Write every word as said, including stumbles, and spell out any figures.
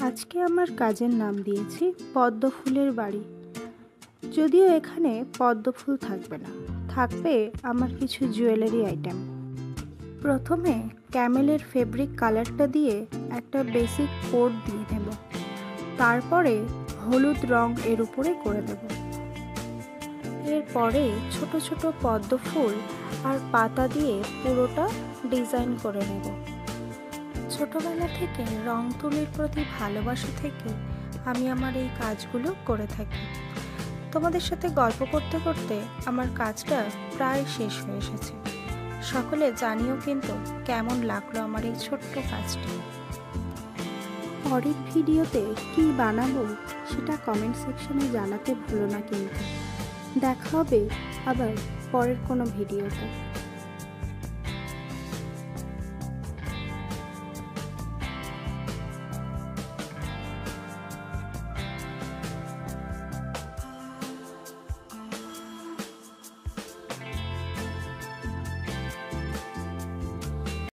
আজকে আমার কাজের নাম দিয়েছি পদ্ম ফুলের বাড়ি। যদিও এখানে পদ্ম ফুল থাকবে না, থাকবে আমার কিছু জুয়েলারি আইটেম। প্রথমে ক্যামেলের ফেব্রিক কালারটা দিয়ে একটা বেসিক কোট দিয়ে দেব, তারপরে হলুদ রং এর উপরে করে দেব। এরপরে ছোট ছোট পদ্ম ফুল আর পাতা দিয়ে পুরোটা ডিজাইন করে নেব। ছোটবেলা থেকে রং তুলির প্রতি ভালোবাসা থেকে আমি আমার এই কাজগুলো করে থাকি। তোমাদের সাথে গল্প করতে করতে আমার কাজটা প্রায় শেষ হয়ে এসেছে। সকলে জানিও কিন্তু কেমন লাগলো আমার এই ছোট্ট কাজটি। পরের ভিডিওতে কি বানাবো সেটা কমেন্ট সেকশনে জানাতে ভুলো না কিন্তু। দেখা হবে আবার পরের কোনো ভিডিওতে।